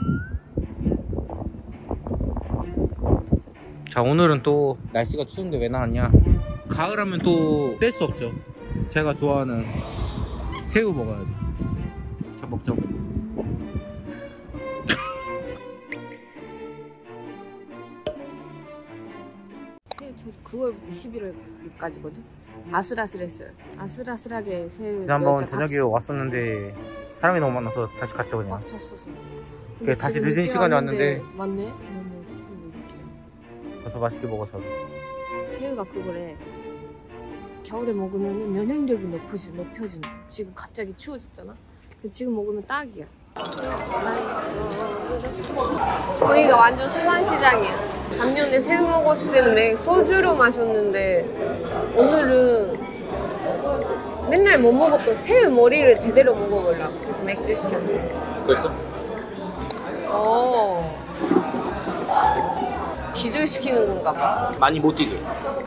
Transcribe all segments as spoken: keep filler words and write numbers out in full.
자, 오늘은 또 날씨가 추운데 왜 나왔냐. 가을 하면 또 뺄 수 없죠. 제가 좋아하는 새우 먹어야죠. 자, 먹죠. 구월부터 십일월까지거든. 아슬아슬했어요. 아슬아슬하게 새우. 지난번 저녁에 왔었는데 사람이 너무 많아서 다시 갔죠 그냥. 꽉 찼었어. 그게 다시 늦은 시간에 왔는데. 맞네. 그러면 새우 있게. 가서 맛있게 먹어서. 새우가 그거래. 겨울에 먹으면 면역력이 높여주, 높여주는. 지금 갑자기 추워졌잖아. 지금 먹으면 딱이야. 거기가 완전 수산시장이야. 작년에 새우 먹었을 때는 매 소주로 마셨는데 오늘은 맨날 못 먹었던 새우 머리를 제대로 먹어보려고. 그래서 맥주 시켰어. 그랬어? 어. 기절시키는 건가 봐. 많이 못 뛰게.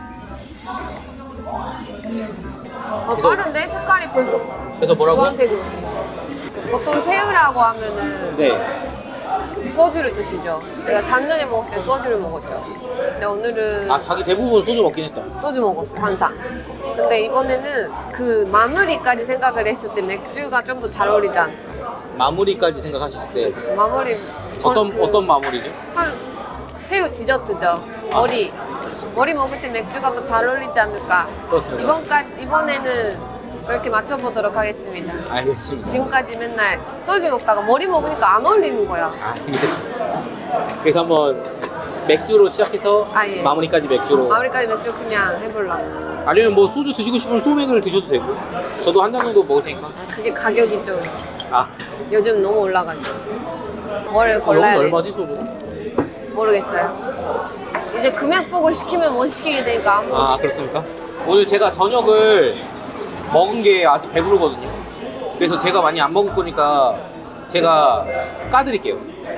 어, 빠른데? 색깔이 벌써. 그래서 뭐라고? 주황색으로. 보통 새우라고 하면은 네. 소주를 드시죠. 내가 작년에 먹었을 때 소주를 먹었죠. 근데 오늘은 아, 자기 대부분 소주 먹긴 했다. 소주 먹었어, 항상. 근데 이번에는 그 마무리까지 생각을 했을 때 맥주가 좀 더 잘 어울리지 않아? 마무리까지 생각하셨을 때 마무리. 어떤 그, 어떤 마무리죠? 한 새우 디저트죠. 머리. 머리 먹을 때 맥주가 더 잘 어울리지 않을까? 그렇습니다. 이번까지 이번에는 그렇게 맞춰보도록 하겠습니다. 알겠습니다. 지금까지 맨날 소주 먹다가 머리 먹으니까 안 어울리는 거야. 아, 알겠습니다. 그래서 한번 맥주로 시작해서 아, 예. 마무리까지 맥주로. 마무리까지 맥주 그냥 해보려고. 아니면 뭐 소주 드시고 싶으면 소맥을 드셔도 되고. 저도 한 잔 정도 먹을 테니까. 그게 가격이 좀 아, 요즘 너무 올라가죠. 뭘 아, 골라야 여기는 돼? 얼마지 소주? 모르겠어요. 이제 금액 보고 시키면 못 시키게 되니까 아무것도. 아, 그렇습니까? 오늘 제가 저녁을 먹은 게 아직 배부르거든요. 그래서 제가 많이 안 먹을 거니까 제가 까드릴게요.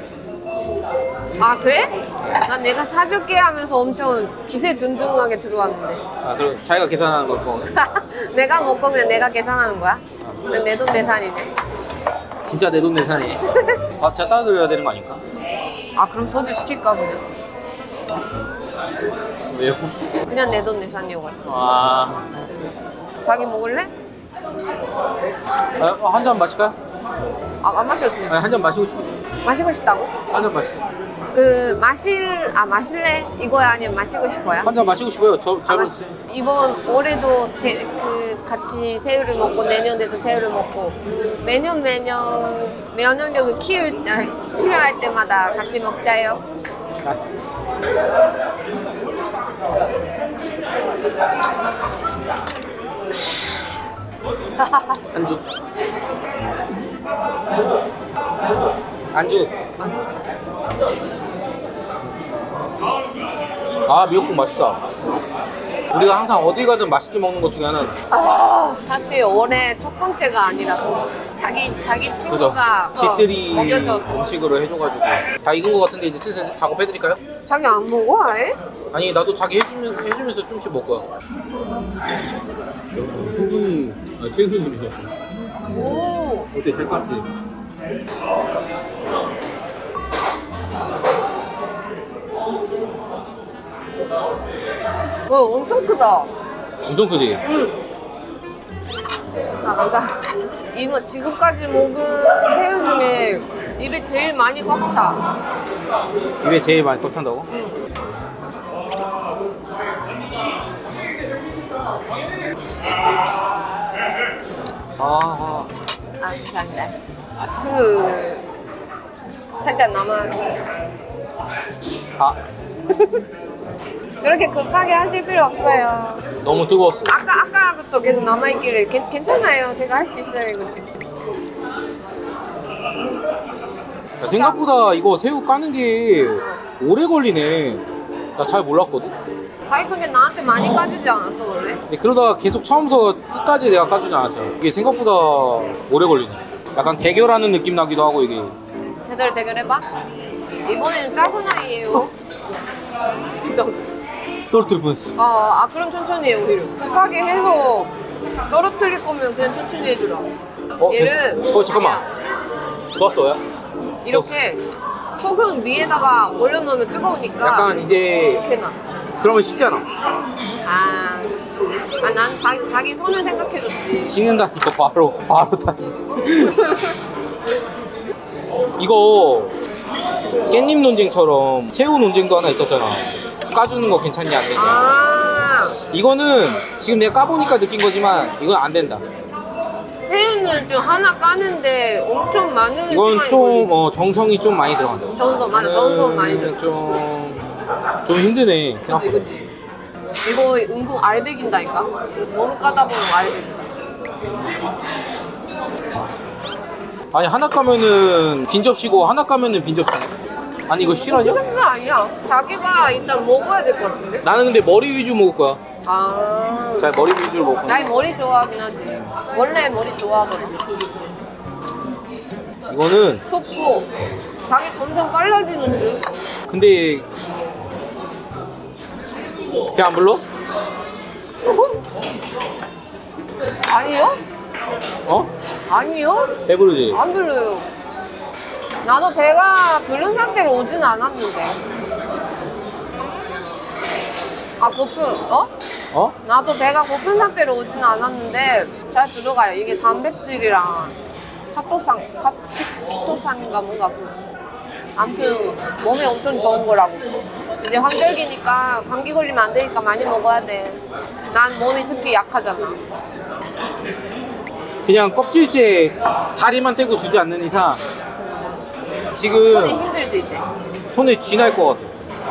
아, 그래? 난 내가 사줄게 하면서 엄청 기세등등하게 들어왔는데. 아, 그럼 자기가 계산하는 거. 내가 먹고 그냥 내가 계산하는 거야? 내 돈 내산이네. 진짜 내 돈 내산이네. 아, 제가 따드려야 되는 거 아닐까? 아, 그럼 소주 시킬까 그냥? 왜요? 그냥 내 돈 내산이어가지고. 아, 자기 먹을래? 아 한 잔 마실까요? 아, 안 마셔도 되지. 한 잔 마시고 싶어. 마시고 싶다고? 한 잔 마시죠. 그 마실 아 마실래? 이거야 아니면 마시고 싶어요? 한 잔 마시고 싶어요. 저, 아, 잘 마시... 이번 올해도 대, 그 같이 새우를 먹고 내년에도 새우를 먹고 매년 매년 면역력을 키울 아, 필요할 때마다 같이 먹자요. 안주. 안주. 아, 미역국 맛있다. 우리가 항상 어디 가든 맛있게 먹는 것 중에 하나는. 아, 사실 올해 첫 번째가 아니라서 자기 자기 친구가 집들이 먹여줘서. 음식으로 해줘가지고 다 익은 것 같은데 이제 슬슬 작업해드릴까요? 자기 안 먹어 아예? 아니, 나도 자기 해주면, 해주면서 좀씩 먹을 거야. 손님이 아, 최손님이셨어. 오. 어때? 잘 깠지? 와, 엄청 크다. 엄청 크지? 응. 아, 감사합니다. 이모 지금까지 먹은 새우 중에 입에 제일 많이 꽉 차. 입에 제일 많이 꽉 찬다고? 응. 아, 아. 아, 감사합니다. 그 살짝 남아. 아, 그렇게 급하게 하실 필요 없어요. 너무 뜨거웠어. 아까 아까부터 계속 남아 있길래 괜찮아요. 제가 할 수 있어요 이거. 자, 생각보다 이거 새우 까는 게 오래 걸리네. 나 잘 몰랐거든. 자기 근데 나한테 많이 까주지 않았어 원래? 근데 그러다가 계속 처음부터 끝까지 내가 까주지 않았잖아. 이게 생각보다 오래 걸리네. 약간 대결하는 느낌 나기도 하고 이게. 제대로 대결해봐. 이번에는 작은 아이예요. 그죠? 떨어뜨릴 뻔했어. 아, 아 그럼 천천히 해 오히려. 급하게 해서 떨어뜨릴 거면 그냥 천천히 해주라. 어, 얘를 됐... 어 잠깐만. 좋았어요? 이렇게 소금 위에다가 올려놓으면 뜨거우니까 약간 이제 이렇게 나. 그러면 식잖아. 아, 아, 난 자, 자기 손을 생각해줬지. 식는다니까 바로 바로 다시. 이거 깻잎 논쟁처럼 새우 논쟁도 하나 있었잖아. 까주는 거 괜찮냐 안 되냐. 아, 이거는 지금 내가 까보니까 느낀 거지만 이건 안 된다. 새우는 좀 하나 까는데 엄청 많은 이건 시간이 좀 걸리지. 어, 정성이 좀 많이 들어간다. 전소 맞아, 전소 많이 들어. 좀, 좀 힘드네. 그치 생각보다. 그치. 이거 은근 알배긴다니까. 너무 까다 보면 알배기. 아니 하나 까면은 빈 접시고 하나 까면은 빈 접시. 아니 이거 실화냐? 그 정도 아니야. 자기가 일단 먹어야 될 것 같은데. 나는 근데 머리 위주 먹을 거야. 아, 자 머리 위주로 먹을 거야. 나 머리 좋아하긴 하지. 원래 머리 좋아하거든. 이거는 속고 자기 점점 빨라지는 듯. 근데 배 안 불러? 아니요? 어? 아니요? 배부르지? 안 불러요. 나도 배가 부른 상태로 오진 않았는데. 아, 고픈, 어? 어? 나도 배가 고픈 상태로 오진 않았는데 잘 들어가요. 이게 단백질이랑 카토산, 카, 키토산인가 뭔가 그. 아무튼 몸에 엄청 좋은 거라고. 이제 환절기니까 감기 걸리면 안 되니까 많이 먹어야 돼. 난 몸이 특히 약하잖아. 그냥 껍질째 다리만 떼고 주지 않는 이상 손이 지금 힘들지 이제. 손에 쥐날 것 같아.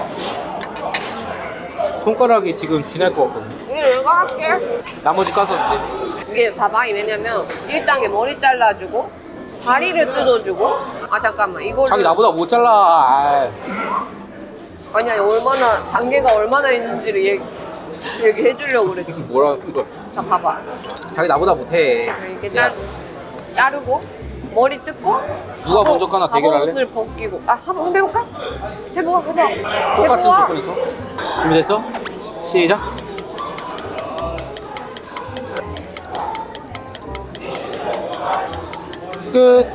손가락이 지금 쥐날 것 같거든. 이게 내가 할게. 나머지 까서 주세요. 이게 봐봐. 왜냐면 일 단계 머리 잘라주고 다리를 뜯어주고. 아 잠깐만 이거를 자기 나보다 못 잘라. 아이. 아니야 얼마나 단계가 얼마나 있는지를 얘기, 얘기해 주려고 그랬지. 이게 뭐라 이거. 자 봐봐. 자기 나보다 못해. 이렇게 자, 자르고 머리 뜯고 누가 먼저 까나 대결할래? 옷을 벗기고. 아 한번 해볼까? 해보아 해봐. 똑같은 해보아. 조건에서 준비됐어? 시작. 끝.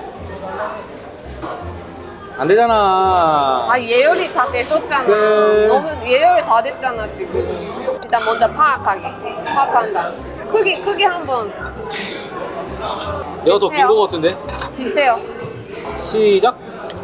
안 되잖아. 아 예열이 다 됐었잖아. 네. 너무 예열이 다 됐잖아 지금. 일단 먼저 파악하기. 파악한다. 크기 크기 한번 내가 더 긴 거 같은데? 비슷해요. 시작.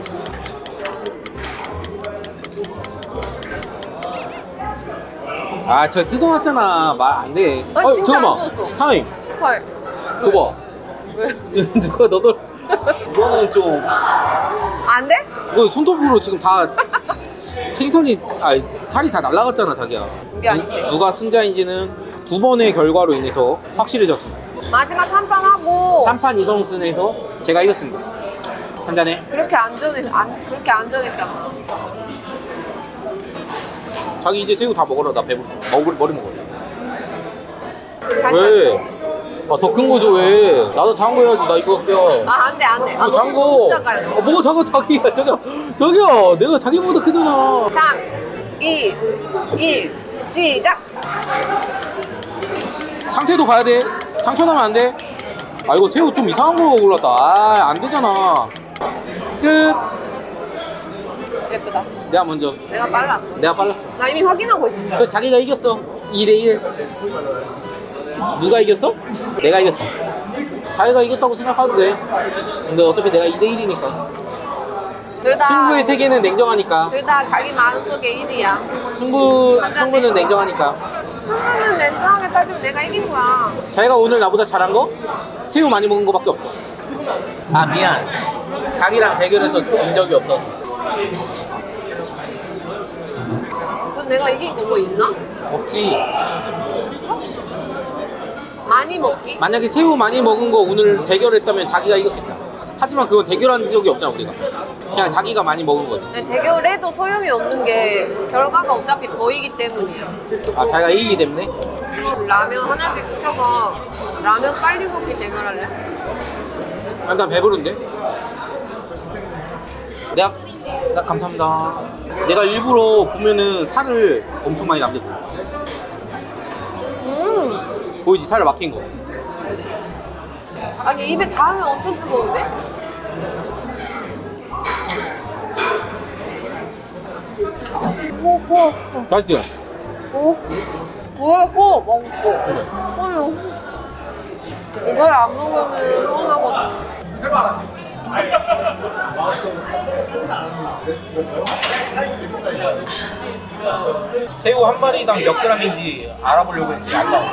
아, 저 뜯어놨잖아. 말 안 돼. 아, 진짜 잠깐만. 안 뜯었어. 타임. 헐. 줘봐. 왜? 누가 너도. 이거는 좀. 안 돼? 이거 손톱으로 지금 다 생선이, 아니, 살이 다 날라갔잖아, 자기야. 이게 아닌데. 누가 승자인지는 두 번의 결과로 인해서 확실해졌습니다. 마지막 한 판 하고 삼 판 이 선승에서 제가 이겼습니다. 한 잔에. 그렇게 안전해 안 그렇게 안전했잖아. 자기 이제 새우 다 먹어라. 나 배부르. 먹을 머리 먹어. 잘 왜? 쌌어. 아, 더 큰 거죠, 왜? 나도 작은 거 해야지. 나 이거 할게요. 아 안돼 안돼. 아 아, 작은 너무, 거. 너무 작아요. 아, 뭐가 작아, 자기야. 저기요. 저기요. 내가 자기보다 크잖아. 삼, 이, 일 시작. 상태도 봐야 돼. 상처 나면 안 돼. 아, 이거 새우 좀 이상한 거 골랐다. 아, 안 되잖아. 끝. 예쁘다. 내가 먼저. 내가 빨랐어. 내가 빨랐어. 나 이미 확인하고 있었잖아. 그 자기가 이겼어. 이 대 일. 누가 이겼어? 내가 이겼어. 자기가 이겼다고 생각해도 돼. 근데 어차피 내가 이 대 일이니까. 둘 다. 승부의 세계는 냉정하니까. 둘 다 자기 마음속에 일이야. 승부, 승부는 냉정하니까. 승부는 냉정하게 따지면 내가 이긴 거야. 자기가 오늘 나보다 잘한 거? 새우 많이 먹은 거밖에 없어. 아, 미안. 자기랑 대결해서 진 적이 없어. 그럼 내가 이긴 거 뭐 있나? 없지. 많이 먹기? 만약에 새우 많이 먹은 거 오늘 대결했다면 자기가 이겼겠다. 하지만 그건 대결한 적이 없잖아, 우리가. 그냥 자기가 많이 먹은 거지. 근데 대결해도 소용이 없는 게 결과가 어차피 보이기 때문이야. 아, 자기가 이기기 때문에? 라면 하나씩 시켜서 라면 빨리 먹기 대결할래? 아, 난 배부른데? 내가, 나 감사합니다. 내가 일부러 보면은 살을 엄청 많이 남겼어. 음. 보이지? 살을 막힌 거. 아니 입에 닿으면 엄청 뜨거운데? 어, 맛있지? 어? 구워서 먹고. 아유. 이걸 안 먹으면 서운하거든. 새우 한 마리당 몇 g인지 알아보려고 했지 안 나와.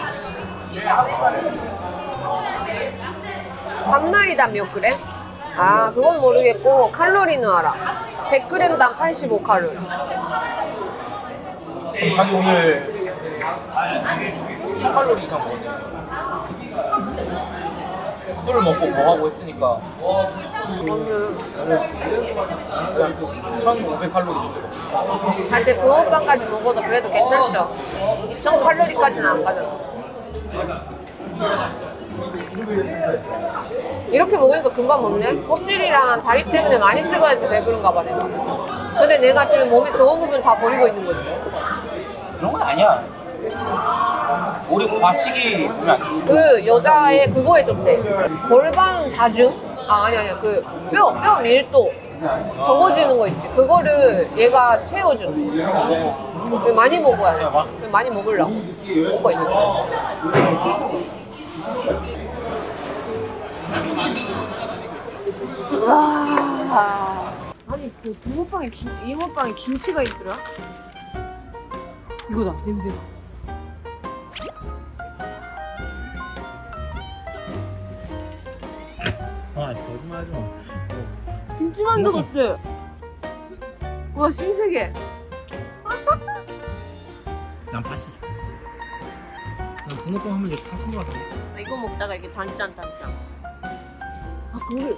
한 마리당 몇 그램? 아, 그건 모르겠고 칼로리는 알아. 백 그램당 팔십오 칼로리. 그럼 자기 오늘 십 칼로리 이상 먹었네. 술을 먹고 뭐 하고 했으니까 오늘 천오백 칼로리 정도 먹었어. 한테 붕어빵까지 먹어도 그래도 괜찮죠? 이천 칼로리까지는 안 가잖아. 이렇게 먹으니까 금방 먹네? 껍질이랑 다리 때문에 많이 씹어야지 배부른가 봐 내가. 근데 내가 지금 몸에 좋은 부분 다 버리고 있는 거지. 그런 건 아니야. 우리 과식이 보면 안 돼. 그 여자애 그거 해줬대. 골반 다중? 아 아니 아니야 그 뼈, 뼈 밀도 적어지는 거 있지. 그거를 얘가 채워주는 거. 많이 먹어야 돼. 많이 먹으려고 먹고 있어. 와. 아니 그 붕어빵에 김, 잉어빵에 김치가 있더라? 이거다 냄새가. 아 거짓말하지 마. 김치만두 같아. 와 신세계. 난 파시 줘. 난 붕어빵 하면 이제 파신 거 같아. 아, 이거 먹다가 이게 단짠 단짠. 아 그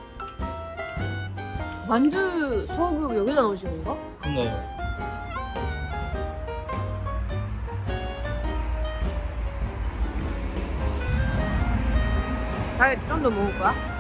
만두 수어국 여기다 넣으신 건가? 그런가요? 잘 좀 더 먹을 거야?